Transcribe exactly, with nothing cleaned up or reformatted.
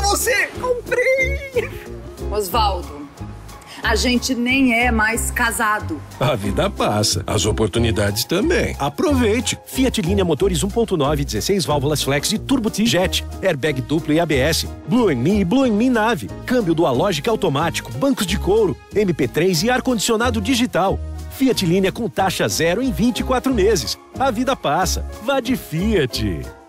você! Comprei! Osvaldo, a gente nem é mais casado. A vida passa, as oportunidades também. Aproveite! Fiat Linea Motores um ponto nove, dezesseis válvulas flex e Turbo T-Jet, airbag duplo e A B S, Blue and Me e Blue and Me Nave, câmbio Dualogic automático, bancos de couro, M P três e ar-condicionado digital. Fiat Linea com taxa zero em vinte e quatro meses. A vida passa. Vá de Fiat.